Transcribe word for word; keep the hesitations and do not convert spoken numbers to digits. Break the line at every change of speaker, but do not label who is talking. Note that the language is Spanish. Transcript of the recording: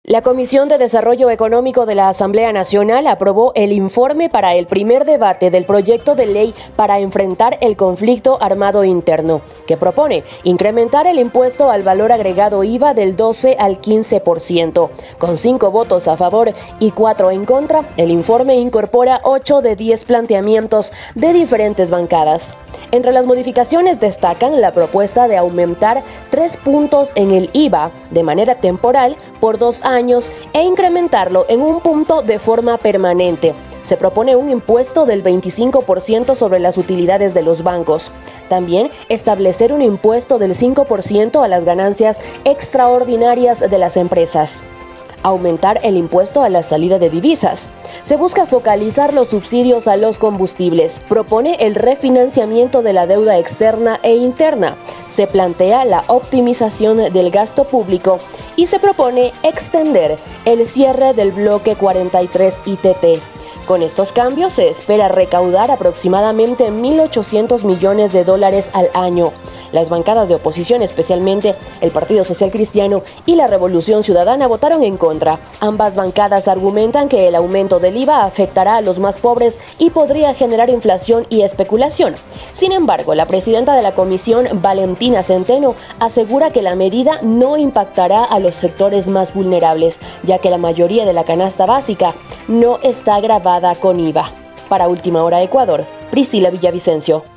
La Comisión de Desarrollo Económico de la Asamblea Nacional aprobó el informe para el primer debate del proyecto de ley para enfrentar el conflicto armado interno, que propone incrementar el impuesto al valor agregado I V A del doce al quince por ciento. Con cinco votos a favor y cuatro en contra, el informe incorpora ocho de diez planteamientos de diferentes bancadas. Entre las modificaciones destacan la propuesta de aumentar tres puntos en el I V A de manera temporal por dos años e incrementarlo en un punto de forma permanente. Se propone un impuesto del veinticinco por ciento sobre las utilidades de los bancos. También establecer un impuesto del cinco por ciento a las ganancias extraordinarias de las empresas. Aumentar el impuesto a la salida de divisas. Se busca focalizar los subsidios a los combustibles. Propone el refinanciamiento de la deuda externa e interna. Se plantea la optimización del gasto público y se propone extender el cierre del bloque cuarenta y tres I T T. Con estos cambios se espera recaudar aproximadamente mil ochocientos millones de dólares al año. Las bancadas de oposición, especialmente el Partido Social Cristiano y la Revolución Ciudadana, votaron en contra. Ambas bancadas argumentan que el aumento del I V A afectará a los más pobres y podría generar inflación y especulación. Sin embargo, la presidenta de la comisión, Valentina Centeno, asegura que la medida no impactará a los sectores más vulnerables, ya que la mayoría de la canasta básica no está gravada con I V A. Para Última Hora Ecuador, Priscila Villavicencio.